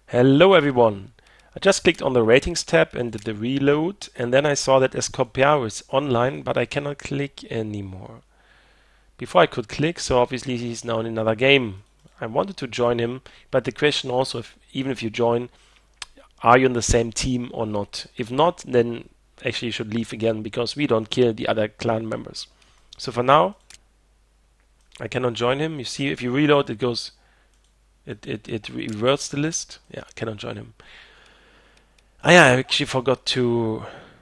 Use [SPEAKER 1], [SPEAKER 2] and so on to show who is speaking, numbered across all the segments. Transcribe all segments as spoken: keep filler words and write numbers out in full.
[SPEAKER 1] Hello everyone! I just clicked on the ratings tab and did the reload, and then I saw that Escobar is online, but I cannot click anymore. Before I could click, so obviously he's now in another game. I wanted to join him, but the question also, if, even if you join, are you in the same team or not? If not, then actually you should leave again, because we don't kill the other clan members. So for now, I cannot join him. You see, if you reload, it goes... It, it, it reverts the list. Yeah, I cannot join him. Ah, yeah, I actually forgot to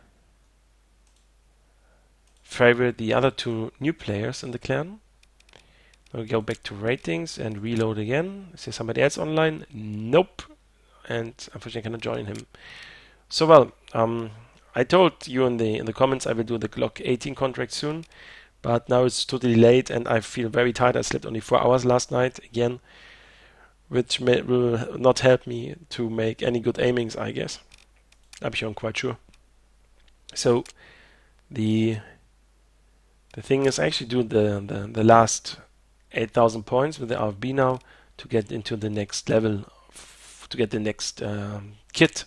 [SPEAKER 1] favorite the other two new players in the clan. I'll go back to ratings and reload again. Is there somebody else online? Nope. And unfortunately, I cannot join him. So well, um, I told you in the in the comments I will do the Glock eighteen contract soon, but now it's totally late and I feel very tired. I slept only four hours last night again, which may, will not help me to make any good aimings, I guess. I'm quite sure. So the the thing is, I actually do the the, the last eight thousand points with the R F B now to get into the next level, f to get the next um, kit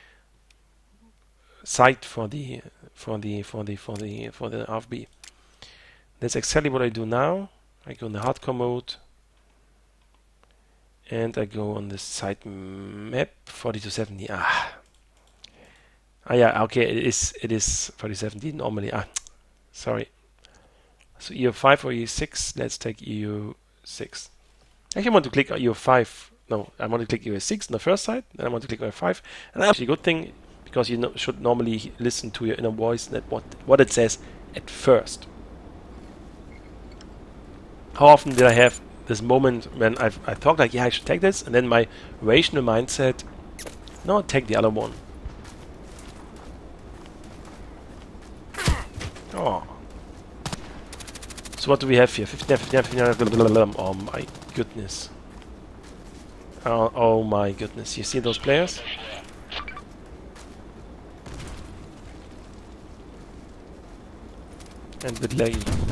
[SPEAKER 1] sight for the for the for the for the for the R F B. That's exactly what I do now. I go in the hardcore mode. And I go on the site map forty to seventy. Ah, ah, yeah. Okay, it is. It is forty seventy normally. Ah, sorry. So E U five or E U six. Let's take E U six. Actually, I want to click E U five. No, I want to click E U six on the first side. Then I want to click E U five. And that's actually a good thing, because you no should normally listen to your inner voice and what what it says at first. How often did I have this moment when I've, I thought like, yeah, I should take this, and then my rational mind said, no, take the other one. Oh. So what do we have here? fifteen, fifteen, fifteen, oh my goodness. Oh, oh my goodness. You see those players? And a bit laggy.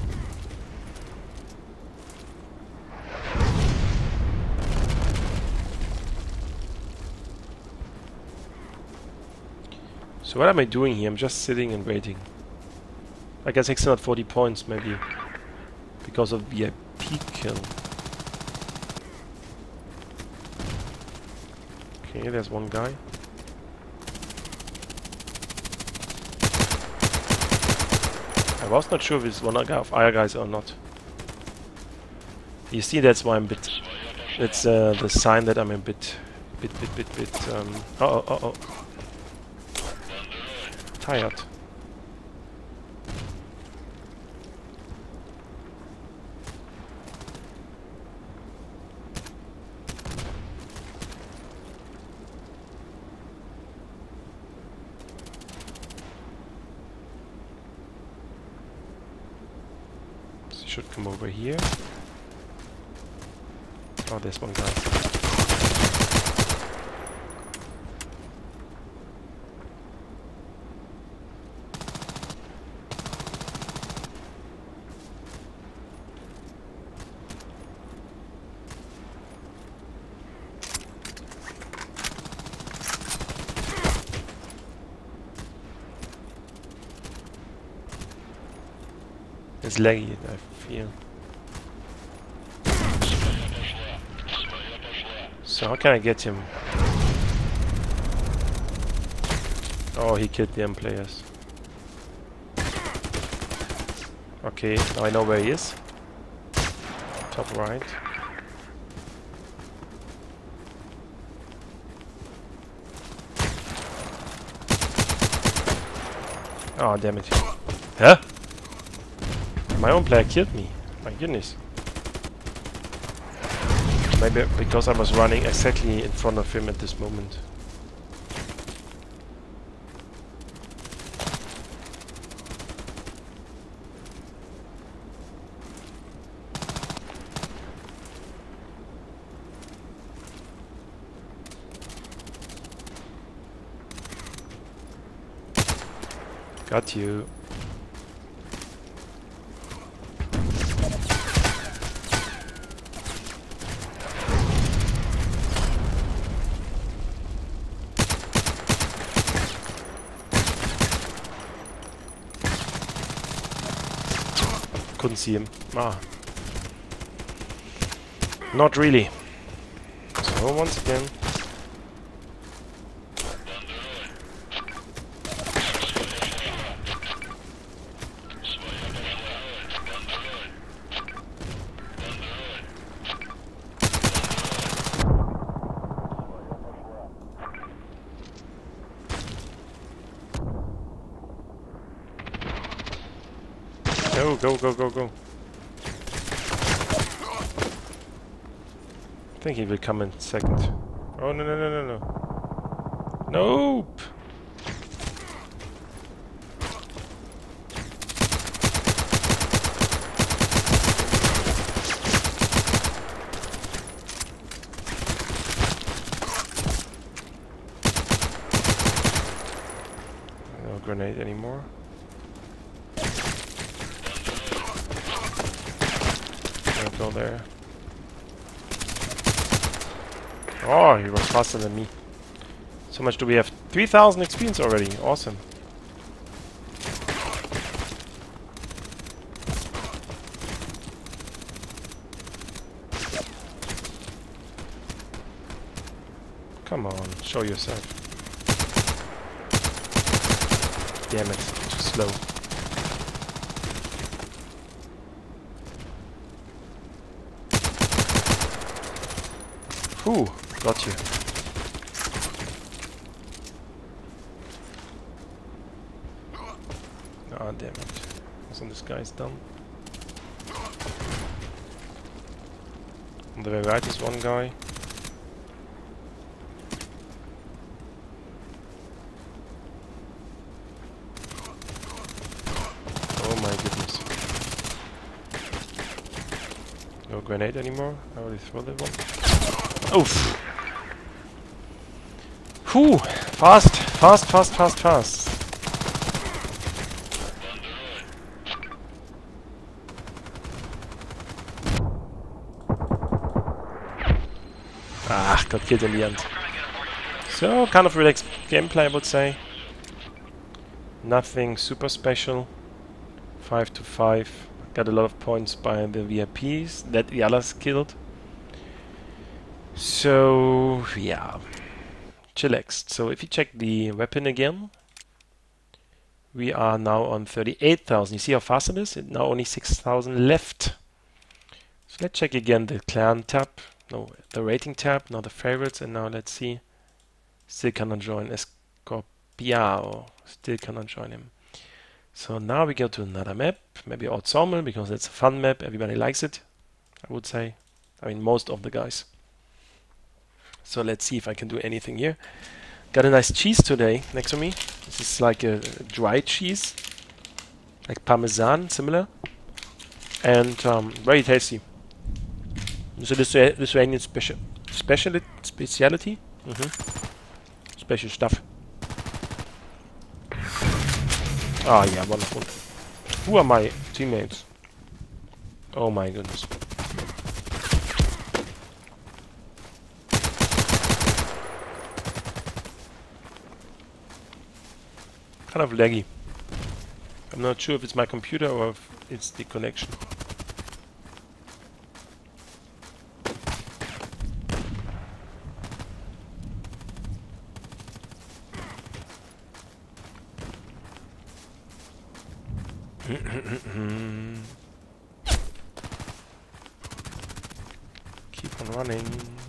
[SPEAKER 1] So what am I doing here? I'm just sitting and waiting. I get six hundred forty points maybe because of V I P kill. Okay, there's one guy. I was not sure if it's one of our guys or not. You see, that's why I'm a bit... It's uh, the sign that I'm a bit... Bit, bit, bit, bit... Um, uh oh, uh oh. Tired. So should come over here. Oh, there's one guy. It's laggy, I feel. So how can I get him? Oh, he killed the M players. Okay, now I know where he is. Top right. Oh, damn it. Huh? My own player killed me. My goodness. Maybe because I was running exactly in front of him at this moment. Got you. couldn't see him. Ah. Not really. So once again. Go, go, go, go, go. I think he will come in second. Oh, no, no, no, no, no. Nope! No grenade anymore. Go there. Oh, he was faster than me. So much do we have? three thousand experience already. Awesome. Come on, show yourself. Damn it, too slow. Ooh, got you. Ah, damn it. Wasn't this guy's done? On the very right is one guy. Oh my goodness. No grenade anymore? I already threw that one. Oof! Whew! Fast! Fast, fast, fast, fast! Ah, got killed in the end. So, kind of relaxed gameplay, I would say. Nothing super special. five to five. Got a lot of points by the V I Ps that the others killed. So, yeah, chillaxed. So if you check the weapon again, we are now on thirty-eight thousand. You see how fast it is? It now only six thousand left. So let's check again the clan tab, no, the rating tab, now the favorites, and now let's see. Still cannot join Escorpiao. Still cannot join him. So now we go to another map, maybe Old Sawmill, because it's a fun map. Everybody likes it, I would say. I mean, most of the guys. So let's see if I can do anything here. Got a nice cheese today next to me. This is like a, a dry cheese, like Parmesan, similar, and um, very tasty. So this is Lithuanian special, special speciality, mm-hmm. Special stuff. Ah, yeah, wonderful. Who are my teammates? Oh my goodness. Kind of laggy. I'm not sure if it's my computer or if it's the connection. Keep on running.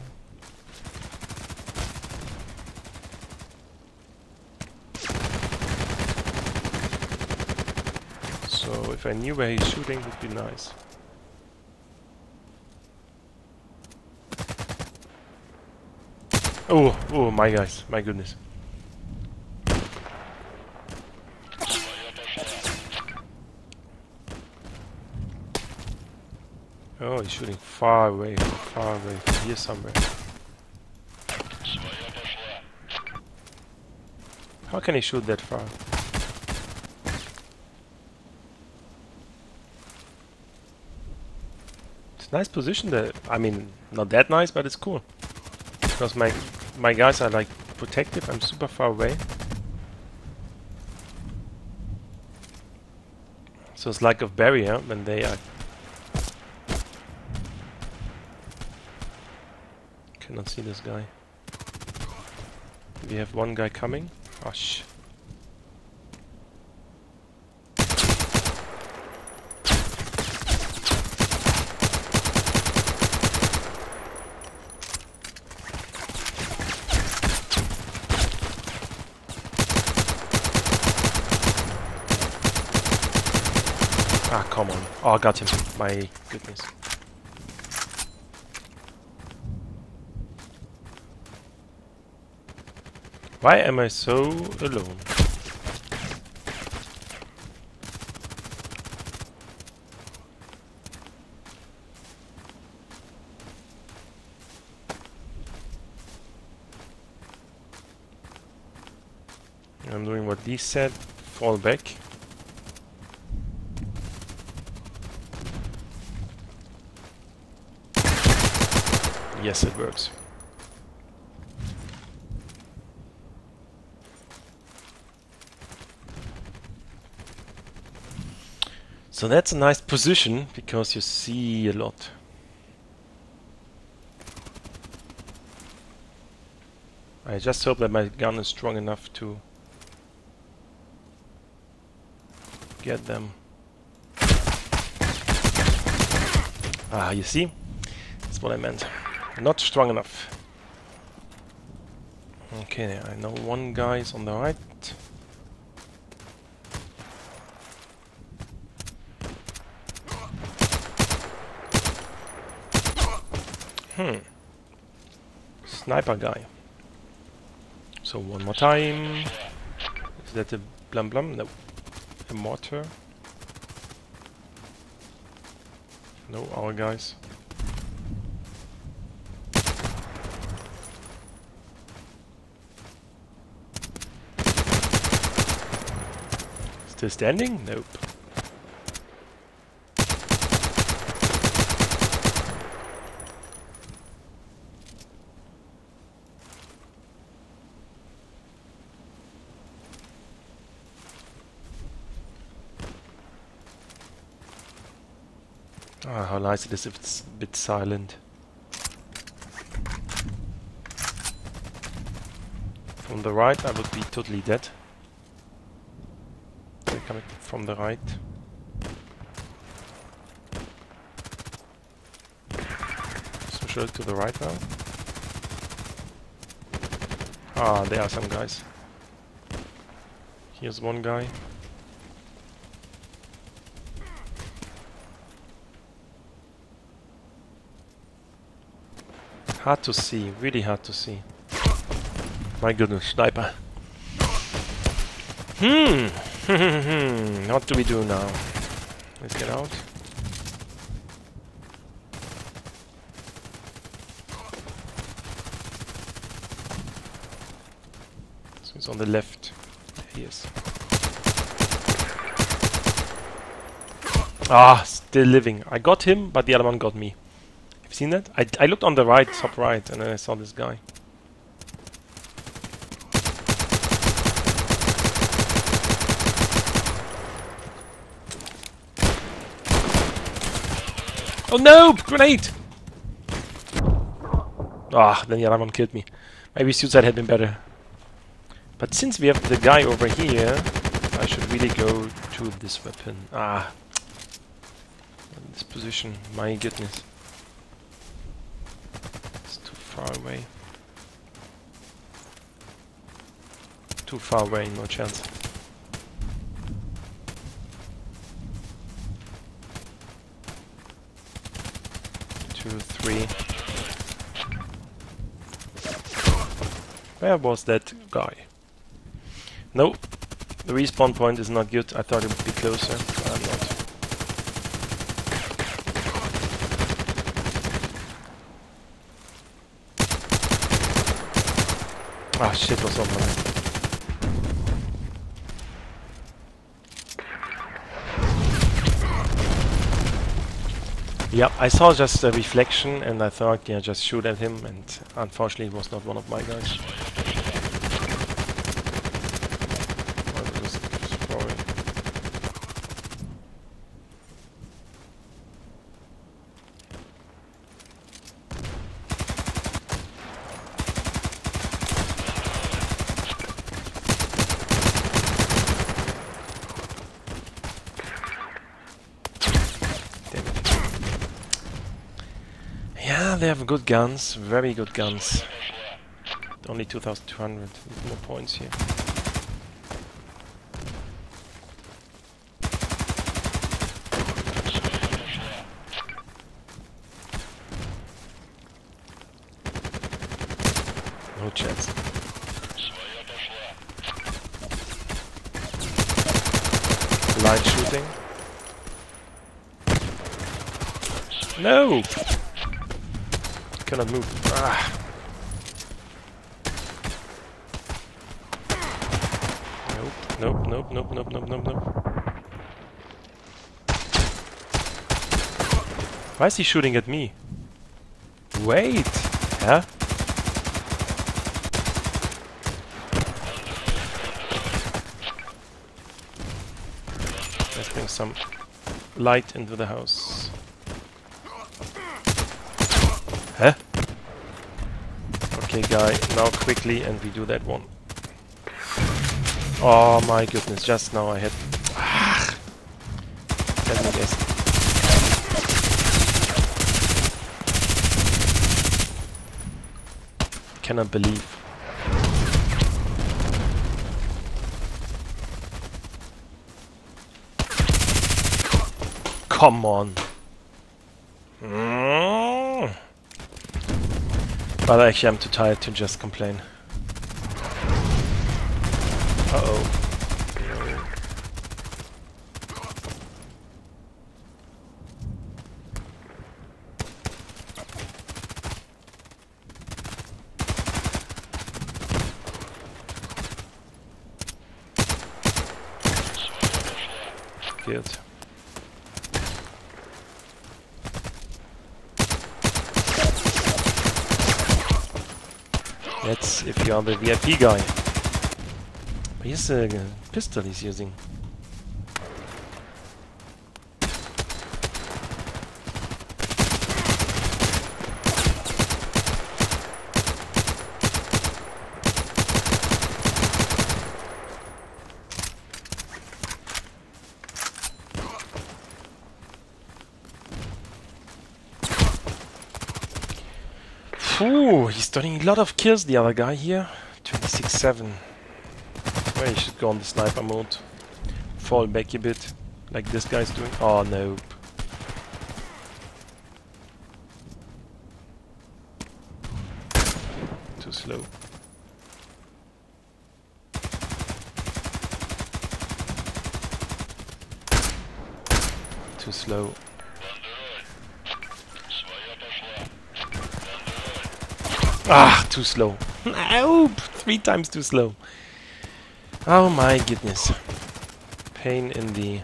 [SPEAKER 1] So if I knew where he's shooting, it would be nice. Oh, oh my guys, my goodness. Oh, he's shooting far away, far away, here somewhere. How can he shoot that far? It's a nice position there. I mean, not that nice, but it's cool. Because my my guys are like protective, I'm super far away. So it's like a barrier when they are... Cannot see this guy. We have one guy coming. Oh sh... Ah, come on. Oh, I got him. My goodness. Why am I so alone? I'm doing what these said. Fall back. Yes, it works. So that's a nice position because you see a lot. I just hope that my gun is strong enough to get them. Ah, you see? That's what I meant. Not strong enough. Okay, I know one guy is on the right. Hmm. Sniper guy. So one more time. Is that a blum blum? No. A mortar. No, our guys. Still standing? Nope. Ah, how nice it is if it's a bit silent. From the right I would be totally dead. They're coming from the right. Social to the right now. Ah, there are some guys. Here's one guy. Hard to see, really hard to see. My goodness, sniper. Hmm. What do we do now? Let's get out. So he's on the left. There he is. Ah, still living. I got him, but the other one got me. Have you seen that? I, I looked on the right, top right, and then I saw this guy. Oh no! Grenade! Ah, then the other one killed me. Maybe suicide had been better. But since we have the guy over here, I should really go to this weapon. Ah. This position, my goodness. It's too far away. Too far away, no chance. Two, three. Where was that guy? No, the respawn point is not good. I thought it would be closer, but I'm not. Ah, shit, was on my... Yeah, I saw just a reflection and I thought, yeah, just shoot at him, and unfortunately it was not one of my guys. I was just throwing. they have good guns, very good guns. Only two thousand two hundred, more points here. No chance. Line shooting. No! Cannot move. Ah. Nope, nope, nope, nope, nope, nope, nope. Why is he shooting at me? Wait! Huh? Let's bring some light into the house. Huh? Okay, guy, now quickly, and we do that one. Oh my goodness, just now I had... Ah. Let me guess. Cannot believe. Come on. Mm. But actually I'm too tired to just complain. Uh-oh. Good. That's if you are the V I P guy. Here's a pistol he's using. Phew, he's doing a lot of kills, the other guy here. twenty-six seven. Well, you should go on the sniper mode. Fall back a bit, like this guy's doing. Oh, nope. Too slow. Too slow. Ah, too slow. Nope, three times too slow. Oh my goodness. Pain in the...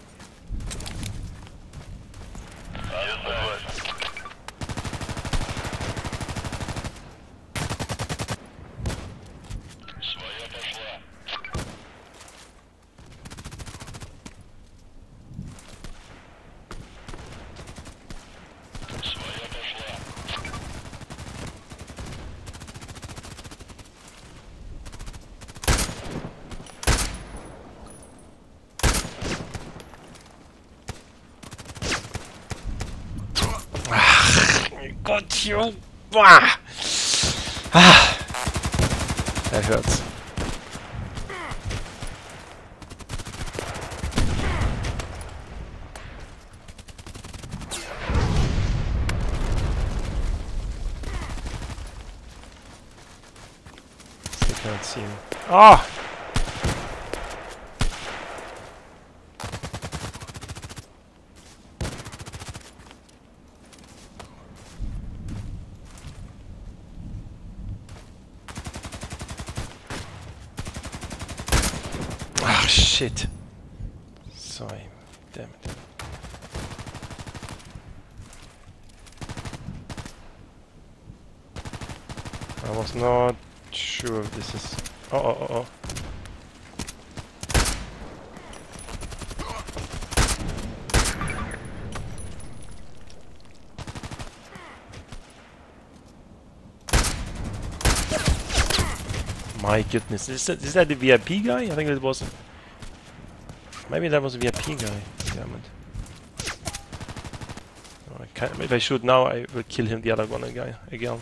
[SPEAKER 1] Got you! Ah! Ah! That hurts. Still can't see him. Ah! Shit. Sorry. Damn it. I was not sure if this is... Oh, oh, oh, oh. My goodness. Is that, is that the V I P guy? I think it was... Maybe that was a V I P guy. Damn it. Oh, I can, if I shoot now, I will kill him, the other one guy again.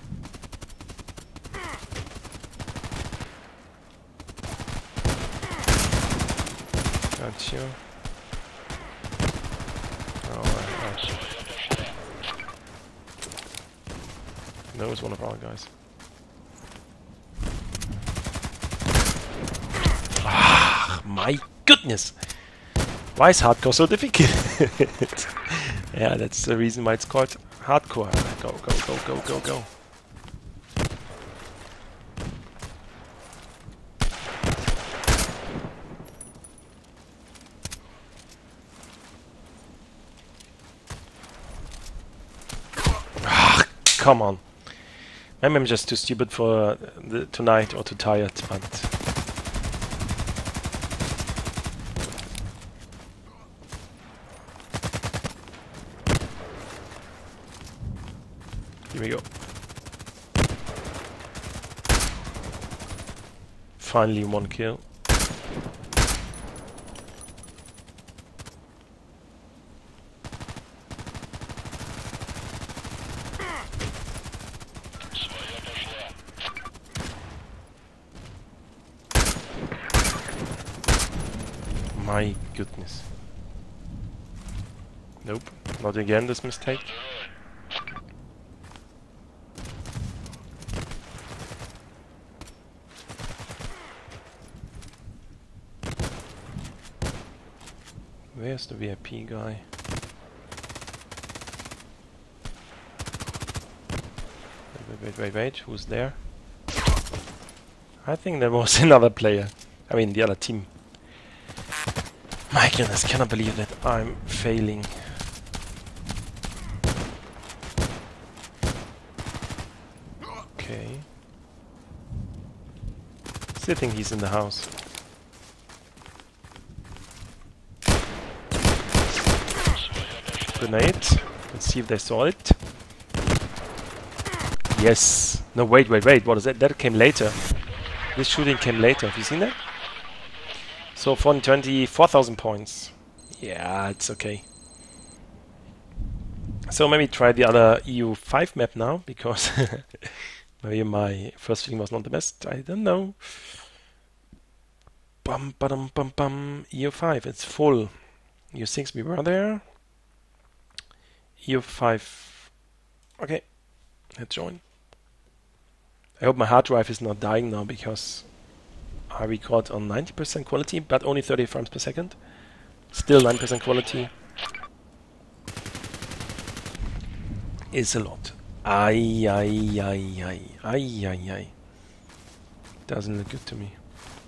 [SPEAKER 1] Got you. Oh, right, right. No, it's one of our guys. Ah, my goodness! Why is hardcore so difficult? Yeah, that's the reason why it's called hardcore. Go, go, go, go, go, go. Ah, come on. Maybe I'm just too stupid for the, tonight or too tired, but... Here we go. Finally one kill. My goodness. Nope, not again this mistake. Where's the V I P guy? Wait, wait, wait, wait, who's there? I think there was another player. I mean, the other team. My goodness, cannot believe that I'm failing. Okay. Still think he's in the house. Grenade. Let's see if they saw it. Yes. No, wait, wait, wait. What is that? That came later. This shooting came later. Have you seen that? So for twenty-four thousand points. Yeah, it's okay. So maybe try the other E U five map now, because maybe my first feeling was not the best. I don't know. Bum, ba-dum, bum, bum. E U five, it's full. E U six, we were there. E U five. Okay, let's join. I hope my hard drive is not dying now, because I record on ninety percent quality, but only thirty frames per second. Still nine percent quality. Is a lot. Ay, ay, ay, ay, ay, ay, ay. Doesn't look good to me.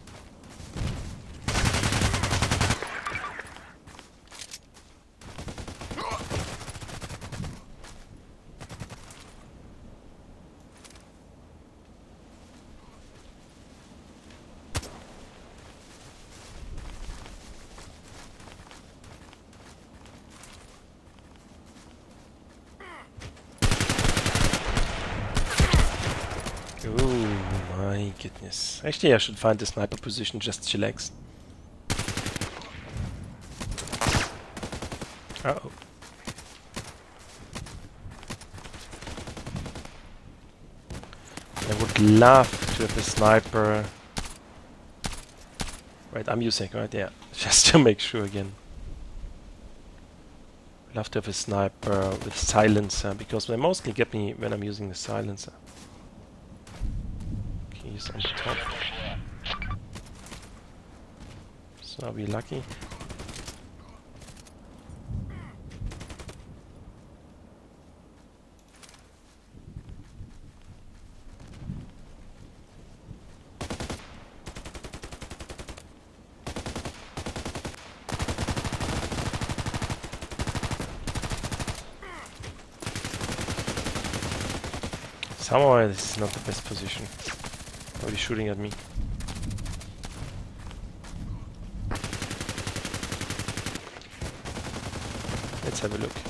[SPEAKER 1] Goodness. Actually, I should find the sniper position, just chillax. Uh-oh. I would love to have a sniper. Right, I'm using, right? Yeah, just to make sure again. Love to have a sniper with silencer, because they mostly get me when I'm using the silencer. He's on the top. So I'll be lucky. Somehow this is not the best position. Already shooting at me. Let's have a look.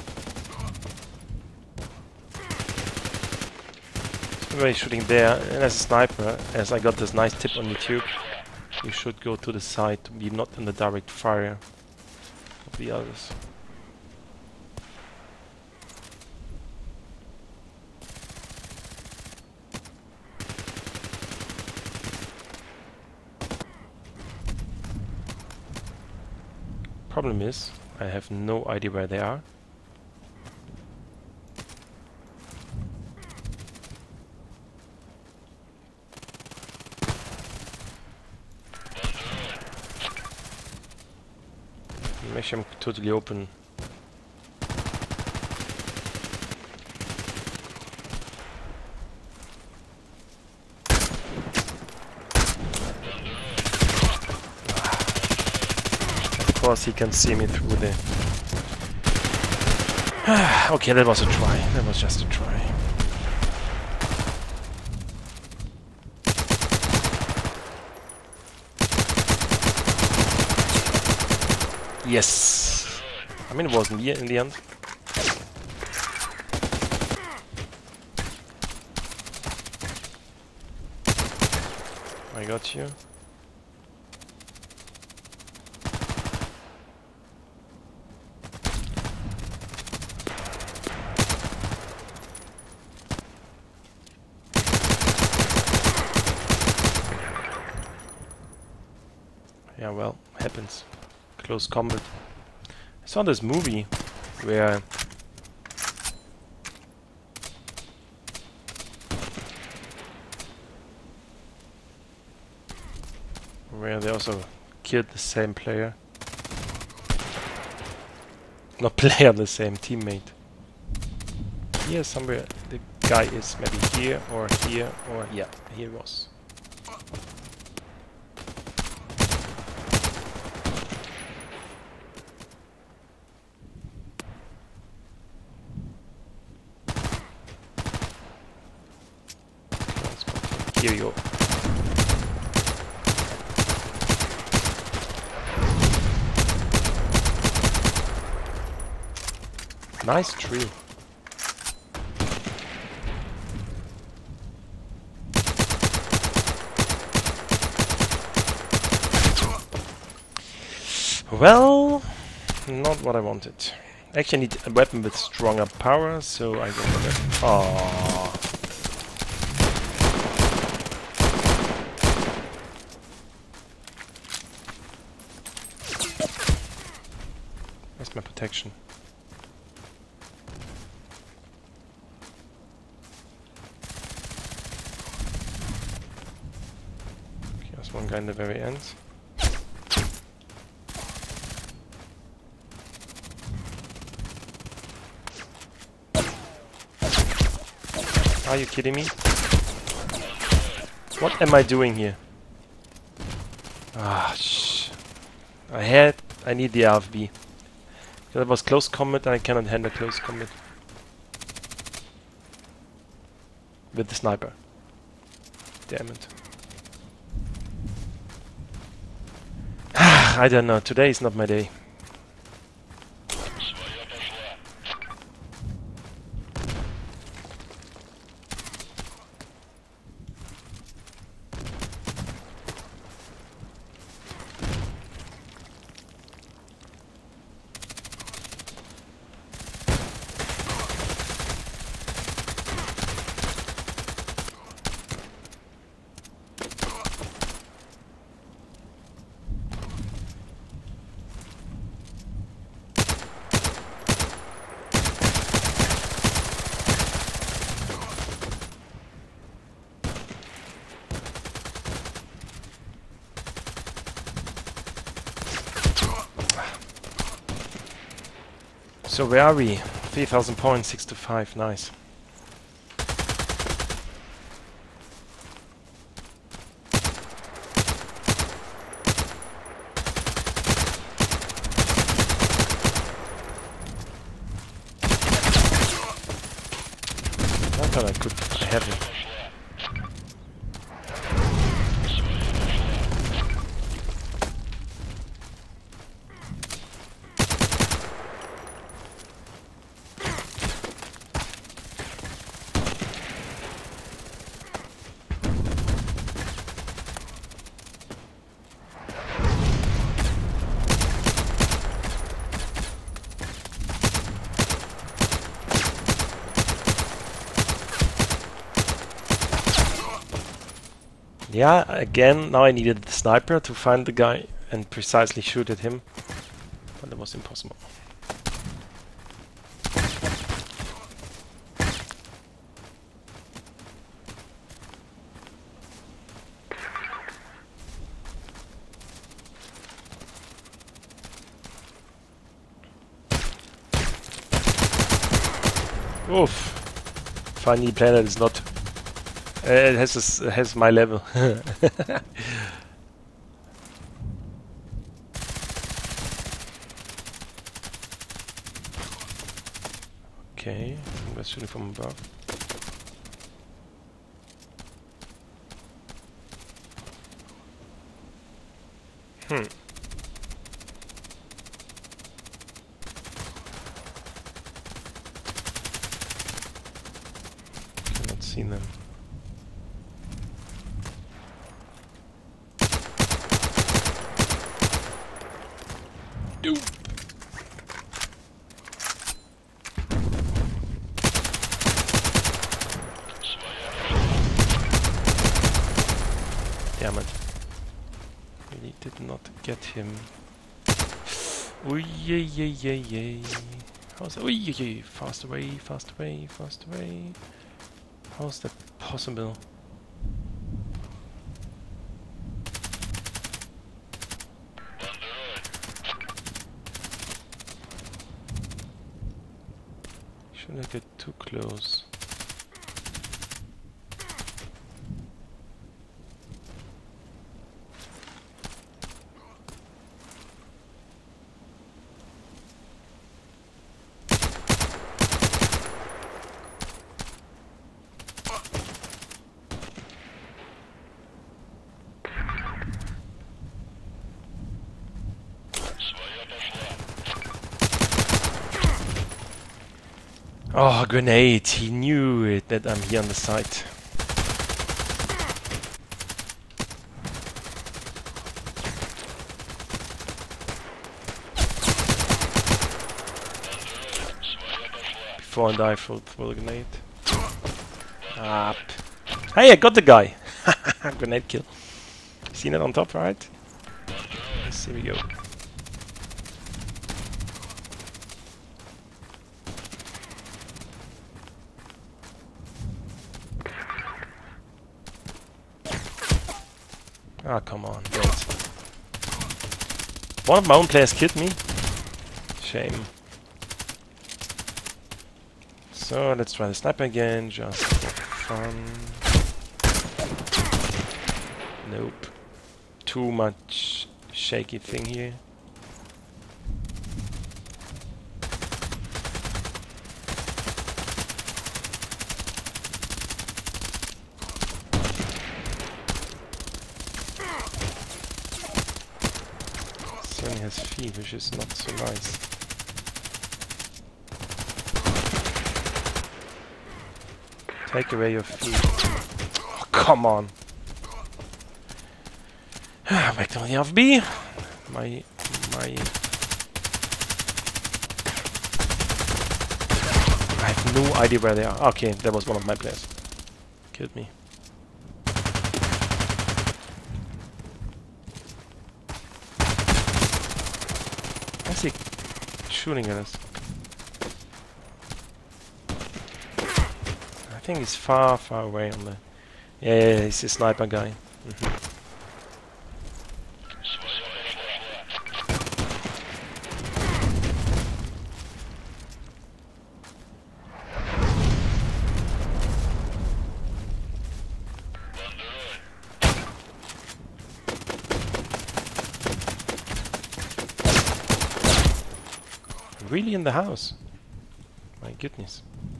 [SPEAKER 1] Somebody shooting there, and as a sniper, as I got this nice tip on YouTube, you should go to the side to be not in the direct fire of the others. Problem is, I have no idea where they are. Maybe I'm totally open. Of course he can see me through the... Okay, that was a try. That was just a try. Yes! I mean, it wasn't here in the end. I got you. Yeah, well, happens. Close combat. I saw this movie where where they also killed the same player. Not player, the same teammate. Here somewhere the guy is maybe here or here or yeah, here he was. Here you go. Nice tree. Well, not what I wanted. Actually, I need a weapon with stronger power, so I go for that. Aww. Where's my protection? Okay, there's one guy in the very end. Are you kidding me? What am I doing here? Ah, shh. I had... I need the R F B. That was close combat and I cannot handle close combat. With the sniper. Damn it. I don't know, today is not my day. So where are we? three thousand points, six to five, nice. I thought I could have him. Yeah, again, now I needed the sniper to find the guy and precisely shoot at him. but that was impossible. Oof. Funny planet is not. Uh, it has this, it has my level. Okay, I'm shooting from above. Hmm. Cannot see them. Ooh. Damn it. Really did not get him. Ooh, yay, yay, yay, yay. How's that? Ooh, yay, yay. Fast away, fast away, fast away. How's that possible? Shouldn't get too close. Oh, grenade! He knew it that I'm here on the site. Before I die, throw the grenade. Up. Hey, I got the guy! Grenade kill. Seen it on top, right? Yes, here we go. Ah, oh, come on, don't. One of my own players killed me. Shame. So, let's try the sniper again, just for fun. Nope. Too much shaky thing here. He has feet, which is not so nice. Take away your feet. Oh, come on! Back to the F B. My my. I have no idea where they are. Okay, that was one of my players. Killed me. Why is he shooting at us? I think he's far, far away on the... Yeah, yeah, yeah, he's a sniper guy. Mm-hmm. Really in the house? My goodness.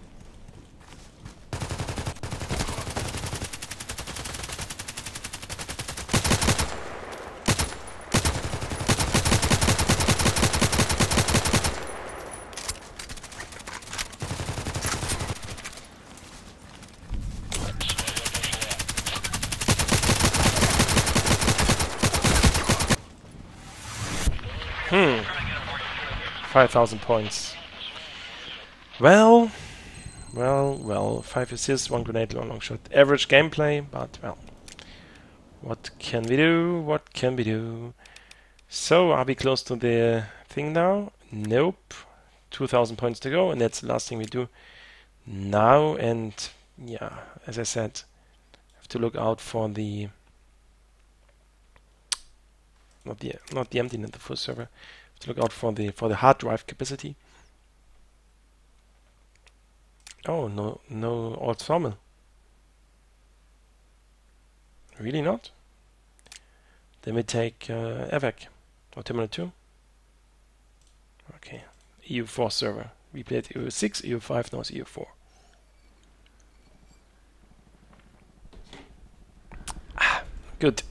[SPEAKER 1] Hmm. five thousand points. Well, well, well. five assists, one grenade, long, long shot. Average gameplay, but well. What can we do? What can we do? So, are we close to the thing now? Nope. two thousand points to go, and that's the last thing we do now. And yeah, as I said, have to look out for the not the not the empty net, the full server. Have to look out for the for the hard drive capacity. Oh, no, no old Sawmill. Really not? Then we take uh, A V A C or Terminal two. Okay, E U four server. We played E U six, E U five, now it's E U four. Ah, good.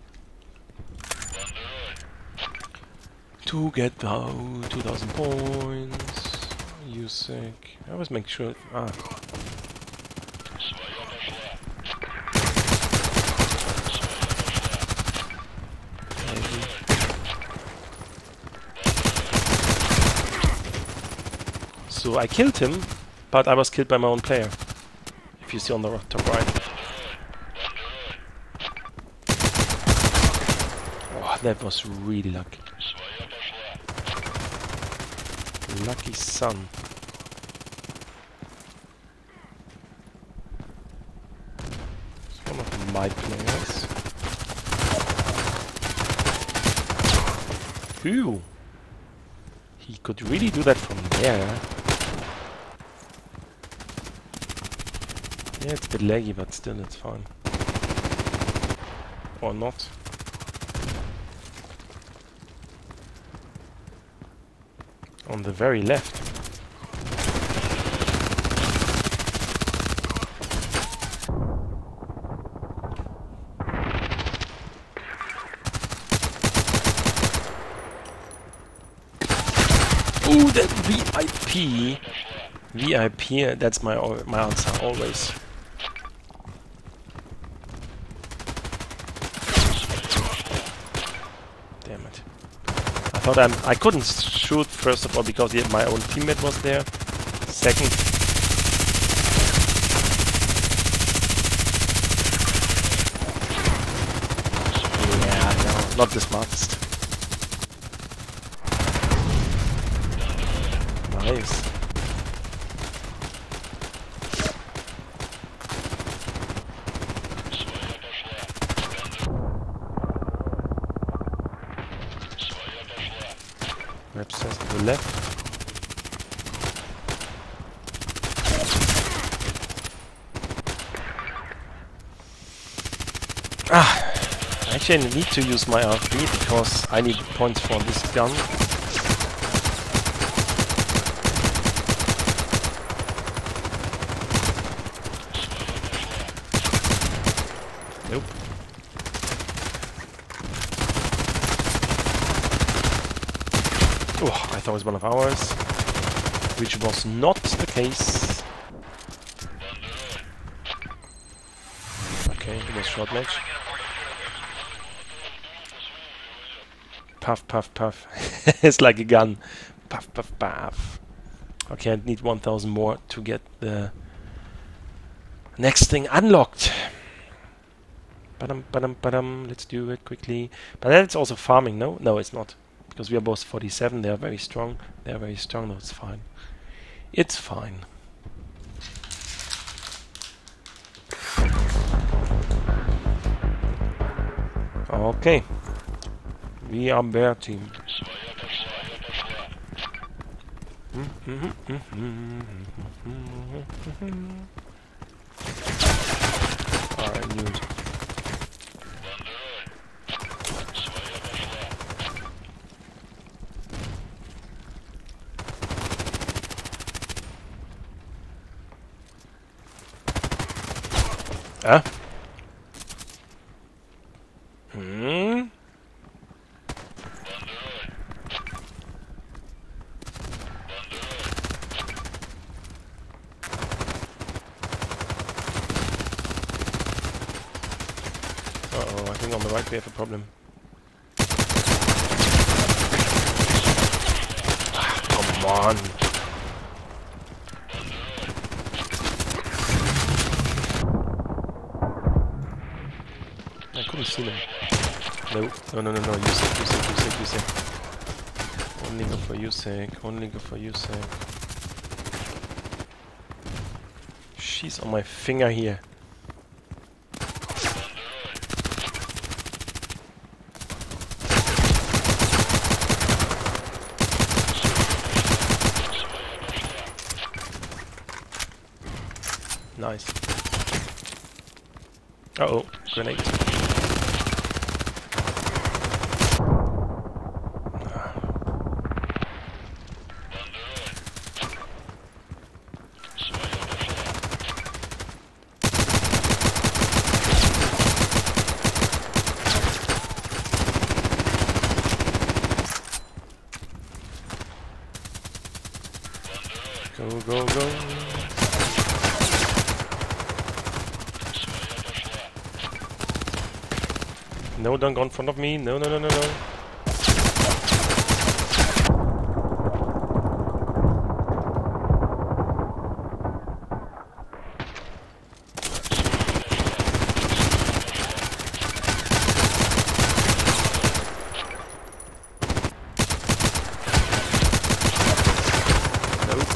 [SPEAKER 1] To get down two thousand points. U six. I always make sure. Ah. So I killed him, but I was killed by my own player. If you see on the top right. Oh, that was really lucky. Lucky son. It's one of my players. Ooh. He could really do that from there. Yeah, it's a bit laggy, but still it's fine. Or not. On the very left. Ooh, that V I P! V I P, that's my my answer always. Damn it. I thought I'm, I couldn't shoot, first of all, because he, my own teammate was there. Second, yeah, no, not the smartest. Nice. Perhaps says to the left. Ah, actually I need to use my R P because I need points for this gun. Nope. Oh, I thought it was one of ours, which was not the case. Okay, it was short match. Puff, puff, puff. It's like a gun. Puff, puff, puff. Okay, I need one thousand more to get the next thing unlocked. Badum, badum, badum. Let's do it quickly. But that's also farming, no? No, it's not. Because we are both forty-seven, they are very strong. They are very strong, no, it's fine. It's fine. Okay. We are bear team. I knew it. Huh? Hmm? Uh-oh, I think on the right we have a problem. Ah, come on. I couldn't see them. No, no, no, no, no. You sake, you sake, you sake, you sake. Only go for you sake. Only go for you sake. She's on my finger here. Nice. Uh oh, grenade. Go, go, go. No, don't go in front of me. No, no, no, no, no. Nope.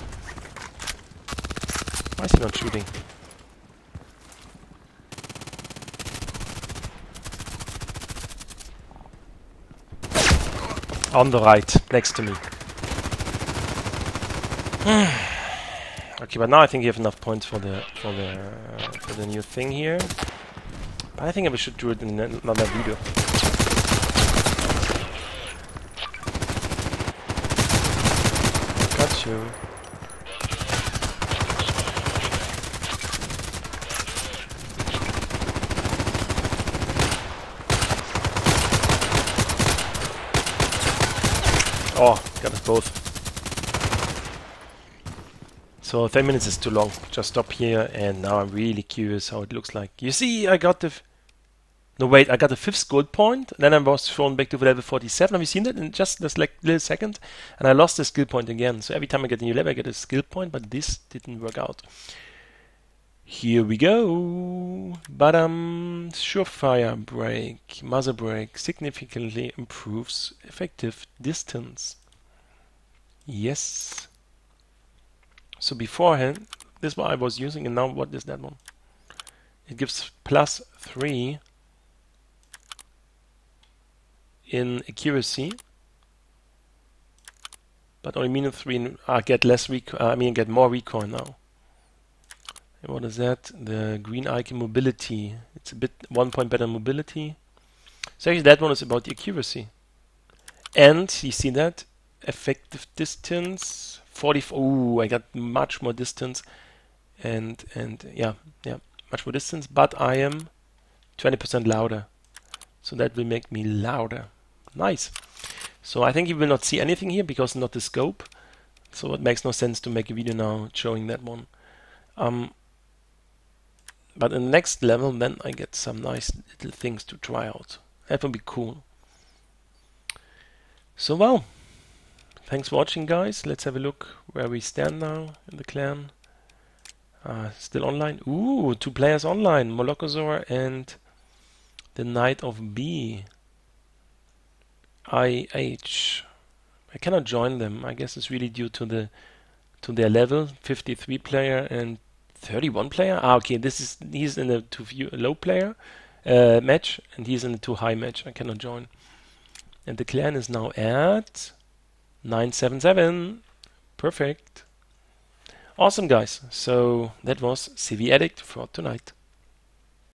[SPEAKER 1] Why is he not shooting? On the right, next to me. Okay, but now I think you have enough points for the for the uh, for the new thing here. But I think we should do it in another video. Got you. Oh, got us both. So ten minutes is too long. Just stop here, and now I'm really curious how it looks like. You see, I got the... F no, wait, I got the fifth gold point. Then I was thrown back to level forty-seven. Have you seen that in just this like little second? And I lost the skill point again. So every time I get a new level, I get a skill point, but this didn't work out. Here we go. Badam, surefire brake, muzzle brake significantly improves effective distance. Yes. So beforehand, this is what I was using, and now what is that one? It gives plus three in accuracy, but only minus three. In, I get less rec. Uh, I mean, get more recoil now. What is that? The green icon mobility. It's a bit one point better mobility. So actually that one is about the accuracy. And you see that? Effective distance forty. Oh, I got much more distance. And and yeah, yeah, much more distance, but I am twenty percent louder. So that will make me louder. Nice. So I think you will not see anything here because not the scope. So it makes no sense to make a video now showing that one. Um But in the next level, then I get some nice little things to try out. That would be cool. So, well, thanks for watching, guys. Let's have a look where we stand now in the clan. Uh, still online. Ooh, two players online. Molochosaur and the Knight of B. I H. I cannot join them. I guess it's really due to the to their level. fifty-three player and thirty-one player? Ah, okay, this is he's in a too few, low player uh, match, and he's in a too high match. I cannot join. And the clan is now at nine seven seven. Perfect. Awesome, guys. So that was C V Addict for tonight.